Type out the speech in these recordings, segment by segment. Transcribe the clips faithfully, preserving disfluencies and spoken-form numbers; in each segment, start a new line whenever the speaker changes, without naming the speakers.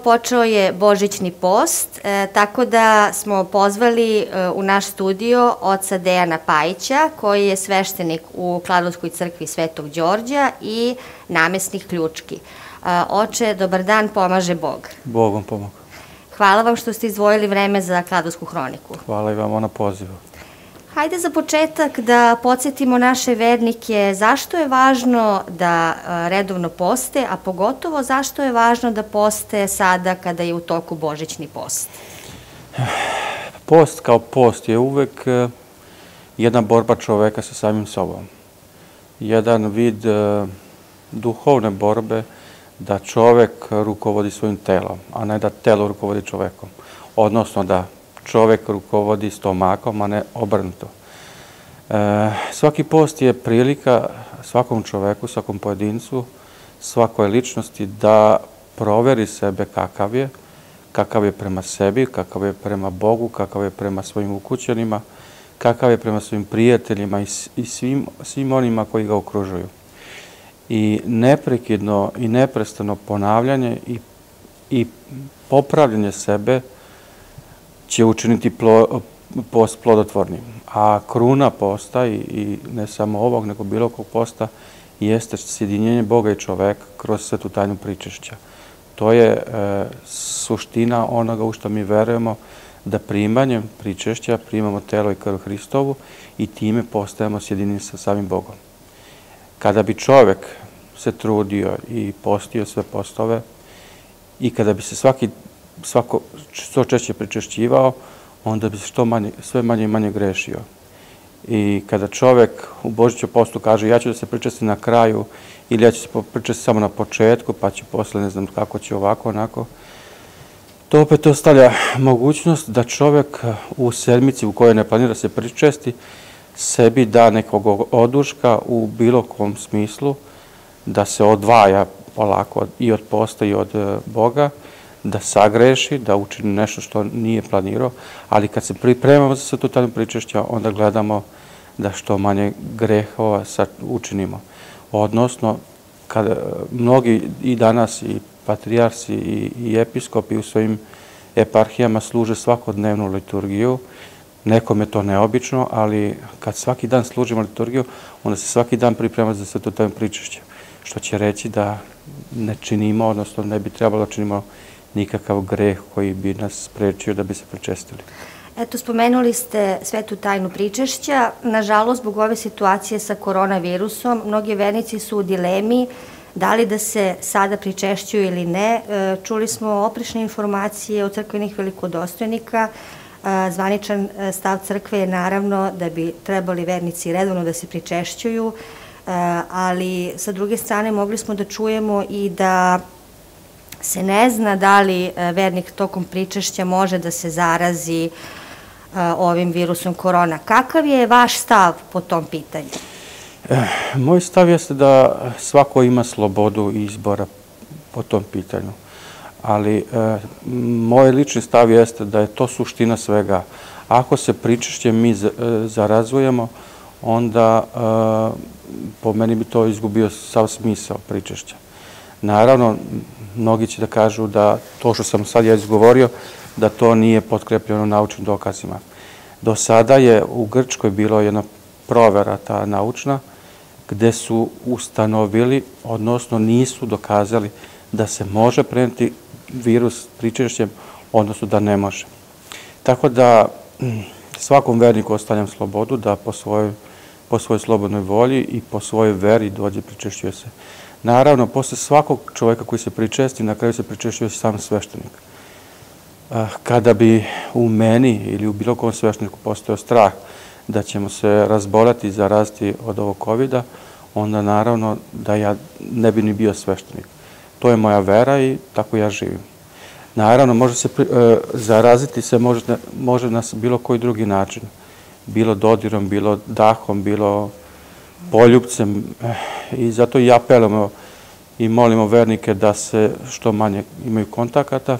počeo je Božićni post, e, tako da smo pozvali e, u naš studio oca Dejana Pajića, koji je sveštenik u Kladovskoj crkvi Svetog Đorđa i namesnik Ključki. E, oče, dobar dan, pomaže Bog.
Bog vam pomogu.
Hvala vam što ste izdvojili vreme za Kladovsku hroniku.
Hvala i vam na pozivu.
Hajde za početak da podsjetimo naše vernike zašto je važno da redovno poste, a pogotovo zašto je važno da poste sada kada je u toku Božićni post.
Post kao post je uvek jedna borba čoveka sa samim sobom. Jedan vid duhovne borbe da čovek rukovodi svojim telom, a ne da telo rukovodi čovekom. Odnosno da čovek rukovodi stomakom, a ne obrnuto. E, svaki post je prilika svakom čoveku, svakom pojedincu, svakoj ličnosti da proveri sebe kakav je, kakav je prema sebi, kakav je prema Bogu, kakav je prema svojim ukućanima, kakav je prema svojim prijateljima i, i svim, svim onima koji ga okružuju. I neprekidno i neprestano ponavljanje i, i popravljanje sebe će učiniti post plodotvornim. A kruna posta, i ne samo ovog, nego bilo kog posta, jeste sjedinjenje Boga i čoveka kroz svetu tajnu pričešća. To je suština onoga u što mi verujemo, da primanjem pričešća primamo telo i krv Hristovu i time postajemo sjedinjeni sa samim Bogom. Kada bi čovek se trudio i postio sve postove i kada bi se svaki svako što češće pričešćivao, onda bi se što manje, sve manje i manje grešio. I kada čovek u Božiću postu kaže ja ću da se pričestim na kraju ili ja ću se pričestiti samo na početku, pa ću posle ne znam kako će ovako, onako, to opet ostavlja mogućnost da čovek u sedmici u kojoj ne planira se pričesti sebi da nekog oduška u bilo kom smislu, da se odvaja polako i od posta i od Boga, da sagreši, da učini nešto što nije planirao, ali kad se pripremamo za svetu tajnu pričešća, onda gledamo da što manje grehova učinimo. Odnosno, kada mnogi i danas i patrijarsi i episkopi u svojim eparhijama služe svakodnevnu liturgiju, nekom je to neobično, ali kad svaki dan služimo liturgiju, onda se svaki dan pripremamo za svetu tajnu pričešća, što će reći da ne činimo, odnosno ne bi trebalo da činimo nikakav greh koji bi nas sprečio da bi se pričestili.
Eto, spomenuli ste svetu tajnu pričešća. Nažalost, zbog ove situacije sa koronavirusom, mnogi vernici su u dilemi da li da se sada pričešćuju ili ne. Čuli smo oprečne informacije od crkvenih velikodostojnika. Zvaničan stav crkve je naravno da bi trebali vernici redovno da se pričešćuju, ali sa druge strane mogli smo da čujemo i da se ne zna da li vernik tokom pričešća može da se zarazi ovim virusom korona. Kakav je vaš stav po tom pitanju?
Moj stav jeste da svako ima slobodu izbora po tom pitanju, ali moj lični stav jeste da je to suština svega. Ako se pričešćem mi zarazujemo, onda po meni bi to izgubio sav smisao pričešća. Naravno, mnogi će da kažu da to što sam sad ja izgovorio, da to nije potkrepljeno naučnim dokazima. Do sada je u Grčkoj bilo jedna provera, ta naučna, gde su ustanovili, odnosno nisu dokazali da se može preneti virus pričešćem, odnosno da ne može. Tako da svakom verniku ostavljam slobodu da po svojoj, po svojoj slobodnoj volji i po svojoj veri dođe pričešćuje se. Naravno, posle svakog čoveka koji se pričesti, na kraju se pričešćuje sam sveštenik. Kada bi u meni ili u bilo kom svešteniku postojao strah da ćemo se razboleti i zaraziti od ovog kovida, onda naravno da ja ne bi ni bio sveštenik. To je moja vera i tako ja živim. Naravno, može se zaraziti se može na bilo koji drugi način. Bilo dodirom, bilo dahom, bilo poljupcem. I zato i apelujemo i molimo vernike da se što manje imaju kontakata,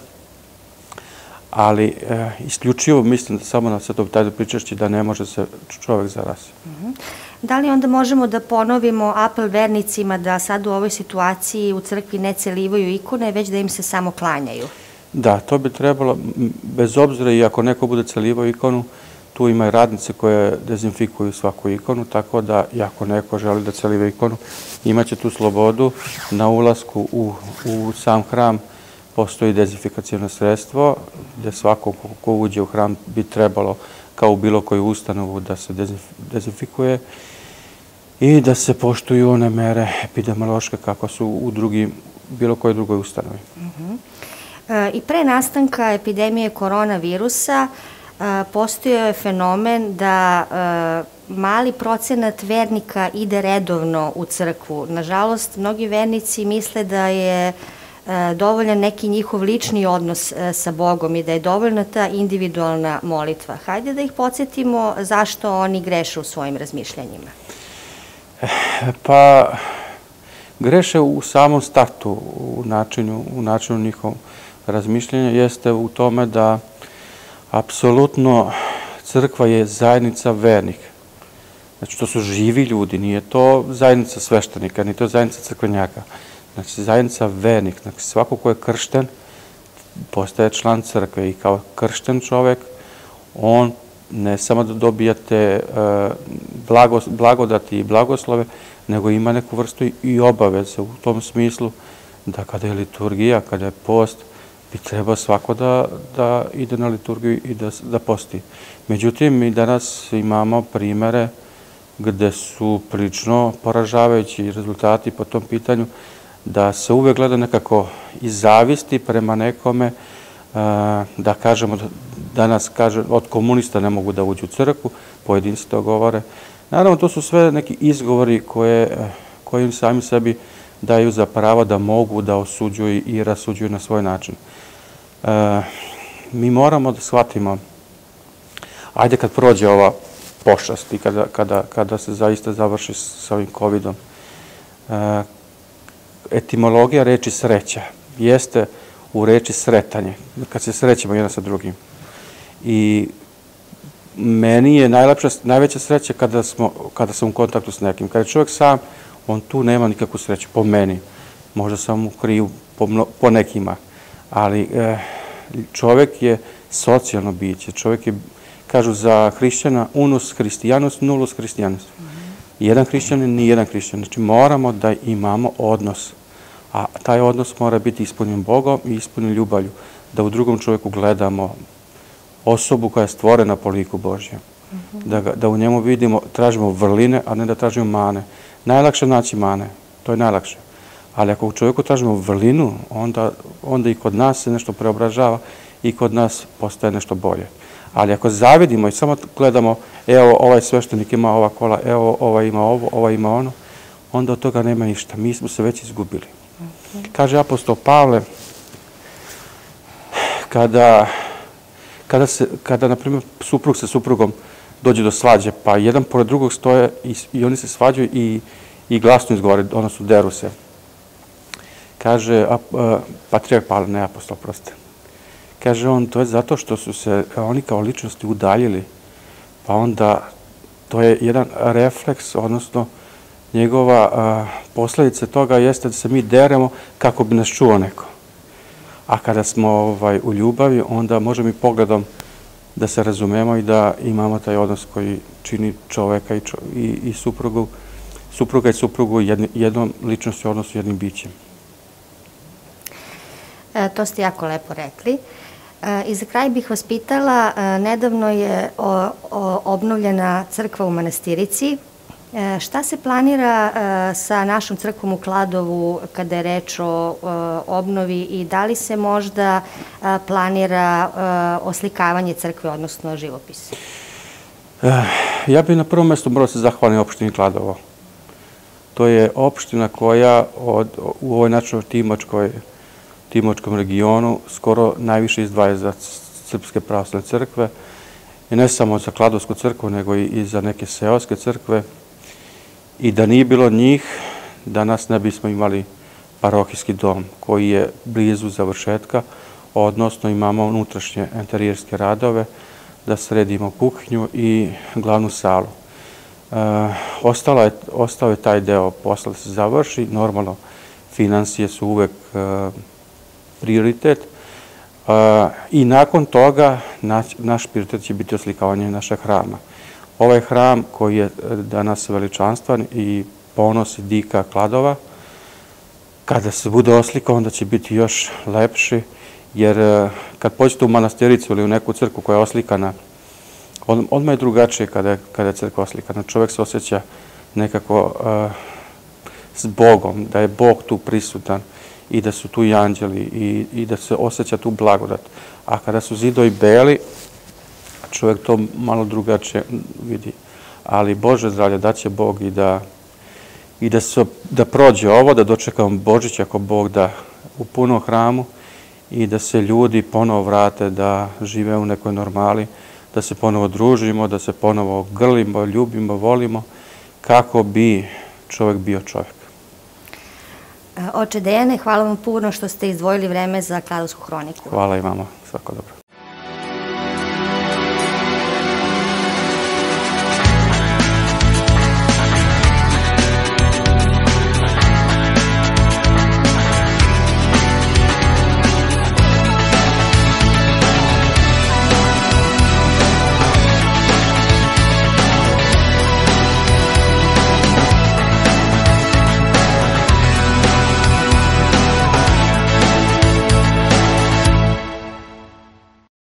ali isključivo mislim da samo na svetom tajnu pričešća da ne može se čovek zaraziti.
Da li onda možemo da ponovimo apel vernicima da sad u ovoj situaciji u crkvi ne celivaju ikone, već da im se samo klanjaju?
Da, to bi trebalo, bez obzira i ako neko bude celivao ikonu, tu ima i radnice koje dezinfikuju svaku ikonu, tako da i ako neko želi da celiva ikonu, imaće tu slobodu. Na ulasku u, u sam hram postoji dezinfikacijno sredstvo, gde svako ko, ko uđe u hram bi trebalo, kao u bilo koju ustanovu, da se dezinfikuje i da se poštuju one mere epidemiološke kako su u drugim, bilo kojoj drugoj ustanovi.
Uh-huh. E, I pre nastanka epidemije koronavirusa postojao je fenomen da e, mali procenat vernika ide redovno u crkvu. Nažalost, mnogi vernici misle da je e, dovoljan neki njihov lični odnos e, sa Bogom i da je dovoljna ta individualna molitva. Hajde da ih podsjetimo zašto oni greše u svojim razmišljanjima.
Pa, greše u samom startu, u načinu, u načinu njihovom razmišljanja, jeste u tome da apsolutno crkva je zajednica vernih. Znači, to su živi ljudi, nije to zajednica sveštenika, nije to zajednica crkvenjaka. Znači, zajednica vernih. Znači, svako ko je kršten postaje član crkve i kao kršten čovek, on ne samo da dobijate blagodati i blagoslove, nego ima neku vrstu i obaveze u tom smislu da kada je liturgija, kada je post, bi trebao svako da, da ide na liturgiju i da, da posti. Međutim, mi danas imamo primere gde su prilično poražavajući rezultati po tom pitanju, da se uvek gleda nekako iz zavisti prema nekome, da kažemo, danas kaže, od komunista ne mogu da uđu u crkvu, pojedinci to govore. Naravno, to su sve neki izgovori koje, koji im sami sebi daju za pravo da mogu da osuđuju i rasuđuju na svoj način. E, mi moramo da shvatimo, ajde kad prođe ova pošast i kada, kada, kada se zaista završi sa ovim covidom, e, etimologija reči sreća jeste u reči sretanje, kad se srećemo jedan sa drugim. I meni je najlepša, najveća sreća kada, smo, kada sam u kontaktu s nekim. Kada je čovjek sam, on tu nema nikakvu sreću, po meni. Možda sam u krivu po, po nekima. Ali e, čovjek je socijalno biće. Čovjek je, kažu za hrišćana, unus hristijanus, nullus hristijanus. Jedan hrišćanin, ni jedan hrišćanin. Znači moramo da imamo odnos. A taj odnos mora biti ispunjen Bogom i ispunjen ljubavlju. Da u drugom čovjeku gledamo osobu koja je stvorena po liku Božjem. Da, ga, da u njemu vidimo, tražimo vrline, a ne da tražimo mane. Najlakše naći mane, to je najlakše. Ali ako u čovjeku tražimo vrlinu, onda, onda i kod nas se nešto preobražava i kod nas postaje nešto bolje. Ali ako zavidimo i samo gledamo, evo ovaj sveštenik ima ova kola, evo ovaj ima ovo, ovaj ima ono, onda od toga nema ništa. Mi smo se već izgubili. Okay. Kaže apostol Pavle, kada, kada, se, kada na primjer, suprug sa suprugom dođe do svađe, pa jedan pored drugog stoje i, i oni se svađaju i, i glasno izgovore, odnosno deru se. Kaže a, a, Patrijak Pavle, ne apostol, proste. Kaže on, to je zato što su se oni kao ličnosti udaljili, pa onda to je jedan refleks, odnosno njegova a, posljedica toga jeste da se mi deremo kako bi nas čuo neko. A kada smo ovaj, u ljubavi, onda možemo i pogledom da se razumemo i da imamo taj odnos koji čini čoveka i, čo, i, i suprugu, supruga i suprugu jedni, jednom ličnosti, odnosno jednim bićem.
E, to ste jako lepo rekli. E, I za kraj bih vas pitala, e, nedavno je o, o, obnovljena crkva u Manastirici. E, šta se planira e, sa našom crkvom u Kladovu kada je reč o e, obnovi i da li se možda e, planira e, oslikavanje crkve, odnosno živopis?
E, ja bih na prvom mjestu morao se zahvaliti opštini Kladovo. To je opština koja od, u ovoj načinoj Timočkoj Timočkom regionu skoro najviše izdvaja za Srpske pravoslavne crkve i ne samo za Kladovsku crkvu, nego i za neke seoske crkve. I da nije bilo njih, danas ne bismo imali parohijski dom koji je blizu završetka, odnosno imamo unutrašnje interijerske radove da sredimo kuhinju i glavnu salu. E, ostalo je, ostao je taj deo posla da se završi, normalno financije su uvek e, prioritet, I nakon toga naš prioritet će biti oslikavanje našeg hrama. Ovaj hram koji je danas veličanstven i ponos i dika Kladova, kada se bude oslikao, onda će biti još lepši, jer kad pođete u manastiricu ili u neku crkvu koja je oslikana, odmah je drugačije kada je crkva oslikana. Čovjek se osjeća nekako s Bogom, da je Bog tu prisutan i da su tu i anđeli i da se osjeća tu blagodat. A kada su zidovi beli, čovjek to malo drugačije vidi. Ali Bože zdravlje, daće Bog i da i da prođe ovo, da dočekamo Božić ako Bog da u punom hramu i da se ljudi ponovo vrate, da žive u nekoj normali, da se ponovo družimo, da se ponovo grlimo, ljubimo, volimo, kako bi čovjek bio čovjek.
Oče Dejane, hvala vam puno što ste izdvojili vreme za Kladovsku hroniku.
Hvala i vama, svako dobro.